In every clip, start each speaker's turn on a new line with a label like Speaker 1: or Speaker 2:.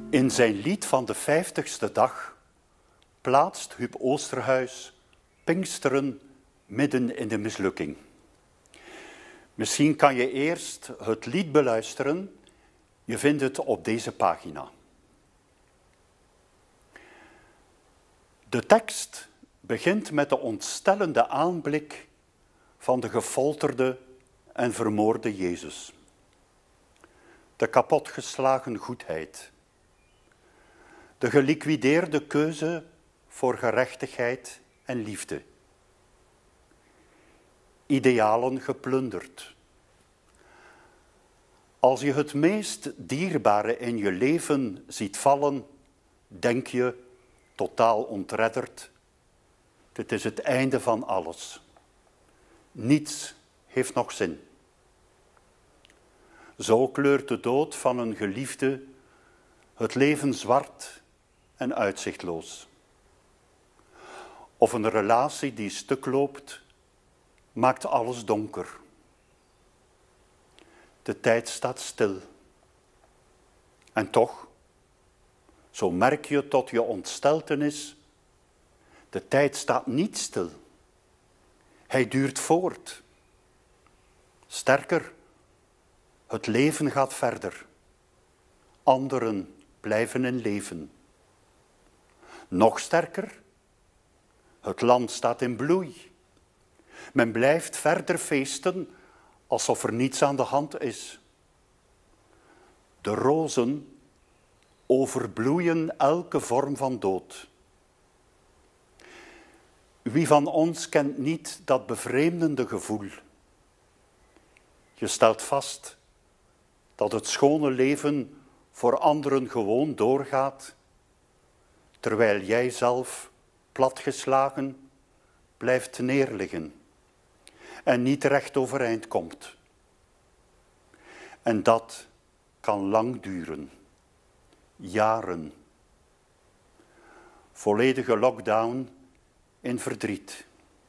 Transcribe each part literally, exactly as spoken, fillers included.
Speaker 1: In zijn lied van de vijftigste dag plaatst Huub Oosterhuis Pinksteren midden in de mislukking. Misschien kan je eerst het lied beluisteren. Je vindt het op deze pagina. De tekst begint met de ontstellende aanblik van de gefolterde en vermoorde Jezus. De kapotgeslagen goedheid. De geliquideerde keuze voor gerechtigheid en liefde. Idealen geplunderd. Als je het meest dierbare in je leven ziet vallen, denk je, totaal ontredderd, dit is het einde van alles. Niets heeft nog zin. Zo kleurt de dood van een geliefde het leven zwart en uitzichtloos. Of een relatie die stuk loopt, maakt alles donker. De tijd staat stil. En toch, zo merk je tot je ontsteltenis, de tijd staat niet stil. Hij duurt voort. Sterker, het leven gaat verder. Anderen blijven in leven. Nog sterker, het land staat in bloei. Men blijft verder feesten alsof er niets aan de hand is. De rozen overbloeien elke vorm van dood. Wie van ons kent niet dat bevreemdende gevoel? Je stelt vast dat het schone leven voor anderen gewoon doorgaat, terwijl jij zelf platgeslagen blijft neerliggen en niet recht overeind komt. En dat kan lang duren, jaren. Volledige lockdown in verdriet.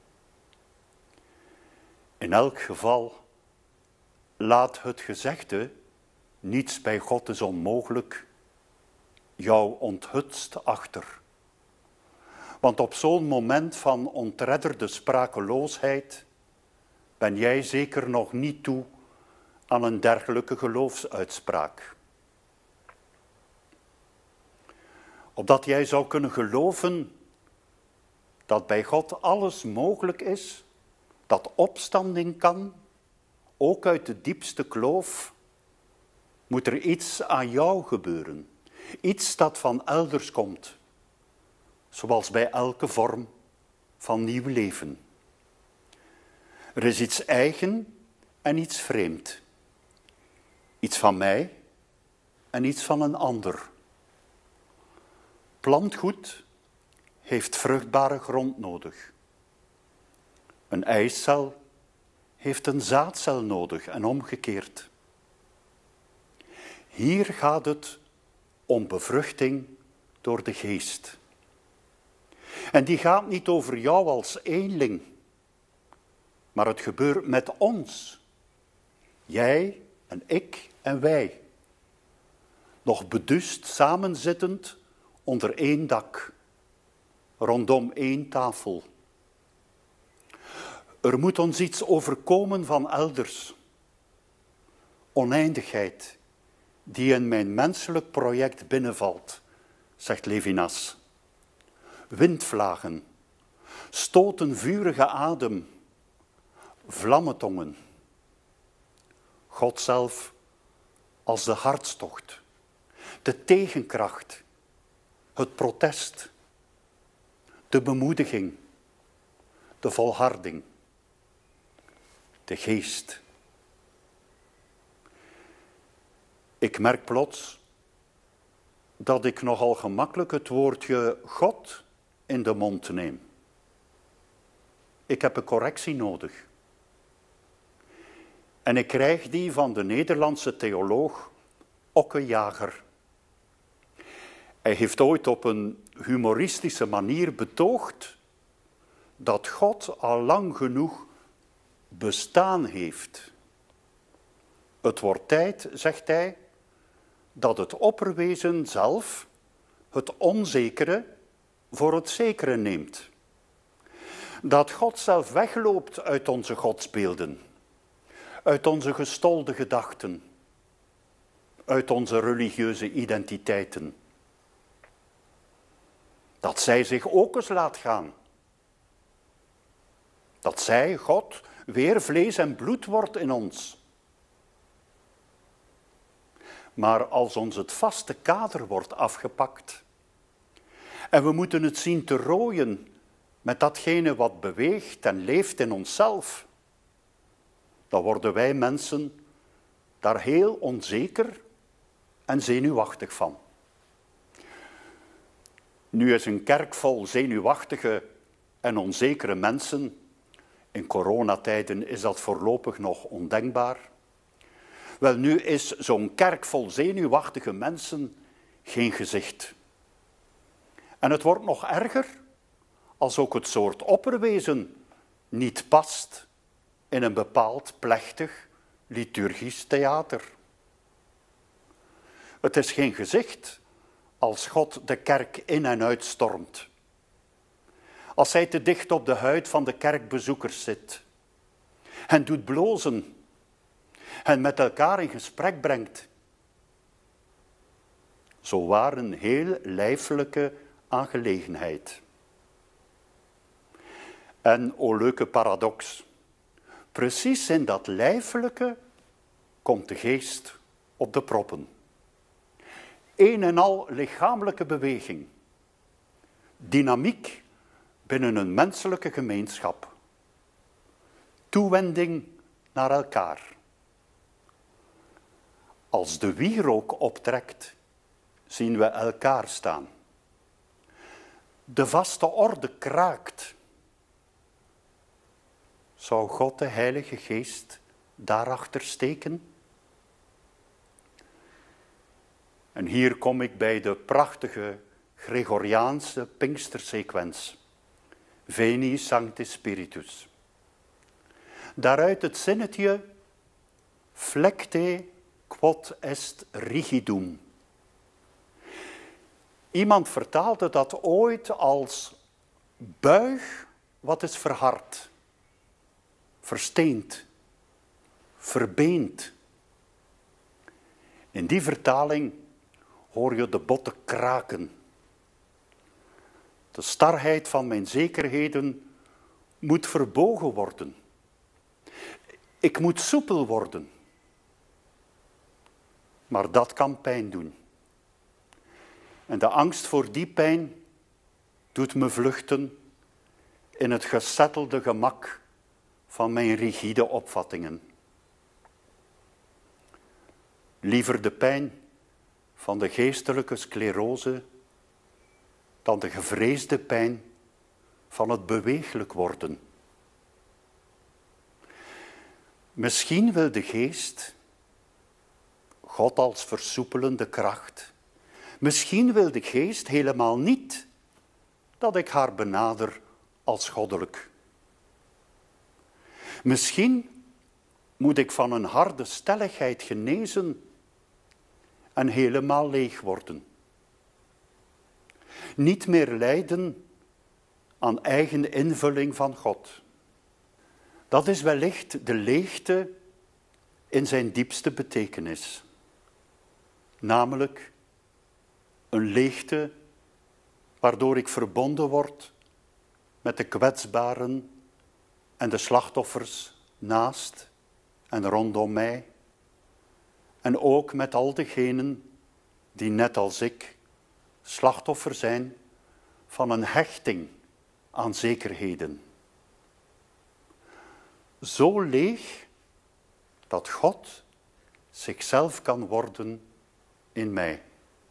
Speaker 1: In elk geval laat het gezegde, niets bij God is onmogelijk, jou onthutst achter. Want op zo'n moment van ontredderde sprakeloosheid ben jij zeker nog niet toe aan een dergelijke geloofsuitspraak. Opdat jij zou kunnen geloven dat bij God alles mogelijk is, dat opstanding kan, ook uit de diepste kloof, moet er iets aan jou gebeuren. Iets dat van elders komt, zoals bij elke vorm van nieuw leven. Er is iets eigen en iets vreemd. Iets van mij en iets van een ander. Plantgoed heeft vruchtbare grond nodig. Een eicel heeft een zaadcel nodig en omgekeerd. Hier gaat het om bevruchting door de geest. En die gaat niet over jou als eenling, maar het gebeurt met ons. Jij en ik en wij. Nog beduust samenzittend onder één dak, rondom één tafel. Er moet ons iets overkomen van elders. Oneindigheid die in mijn menselijk project binnenvalt, zegt Levinas. Windvlagen, stoten vurige adem, vlammentongen. God zelf als de hartstocht, de tegenkracht, het protest, de bemoediging, de volharding, de geest. Ik merk plots dat ik nogal gemakkelijk het woordje God in de mond neem. Ik heb een correctie nodig. En ik krijg die van de Nederlandse theoloog Okke Jager. Hij heeft ooit op een humoristische manier betoogd dat God al lang genoeg bestaan heeft. Het wordt tijd, zegt hij, dat het opperwezen zelf het onzekere voor het zekere neemt. Dat God zelf wegloopt uit onze godsbeelden, uit onze gestolde gedachten, uit onze religieuze identiteiten. Dat zij zich ook eens laat gaan. Dat zij, God, weer vlees en bloed wordt in ons. Maar als ons het vaste kader wordt afgepakt en we moeten het zien te rooien met datgene wat beweegt en leeft in onszelf, dan worden wij mensen daar heel onzeker en zenuwachtig van. Nu is een kerk vol zenuwachtige en onzekere mensen. In coronatijden is dat voorlopig nog ondenkbaar. Wel, nu is zo'n kerk vol zenuwachtige mensen geen gezicht. En het wordt nog erger als ook het soort opperwezen niet past in een bepaald plechtig liturgisch theater. Het is geen gezicht als God de kerk in en uitstormt. Als hij te dicht op de huid van de kerkbezoekers zit, hen doet blozen, hen met elkaar in gesprek brengt. Zo waar een heel lijfelijke aangelegenheid. En, o leuke paradox, precies in dat lijfelijke komt de geest op de proppen. Een en al lichamelijke beweging, dynamiek binnen een menselijke gemeenschap, toewending naar elkaar. Als de wierook optrekt, zien we elkaar staan. De vaste orde kraakt. Zou God de Heilige Geest daarachter steken? En hier kom ik bij de prachtige Gregoriaanse Pinkstersequens. Veni Sancte Spiritus. Daaruit het zinnetje flecte quod est rigidum. Iemand vertaalde dat ooit als buig wat is verhard, versteend, verbeend. In die vertaling hoor je de botten kraken. De starheid van mijn zekerheden moet verbogen worden. Ik moet soepel worden. Maar dat kan pijn doen. En de angst voor die pijn doet me vluchten in het gesettelde gemak van mijn rigide opvattingen. Liever de pijn van de geestelijke sclerose dan de gevreesde pijn van het beweeglijk worden. Misschien wil de geest, God als versoepelende kracht, misschien wil de geest helemaal niet dat ik haar benader als goddelijk. Misschien moet ik van een harde stelligheid genezen en helemaal leeg worden. Niet meer lijden aan eigen invulling van God. Dat is wellicht de leegte in zijn diepste betekenis. Namelijk een leegte waardoor ik verbonden word met de kwetsbaren en de slachtoffers naast en rondom mij. En ook met al degenen die net als ik slachtoffer zijn van een hechting aan zekerheden. Zo leeg dat God zichzelf kan worden in mij.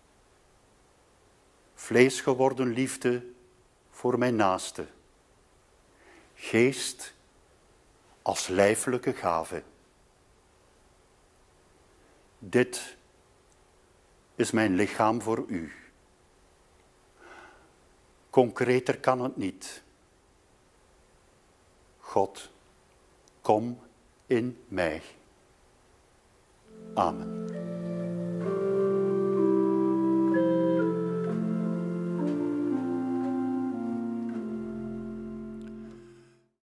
Speaker 1: Vlees geworden liefde voor mijn naaste. Geest als lijfelijke gave. Dit is mijn lichaam voor u. Concreter kan het niet. God, kom in mij. Amen.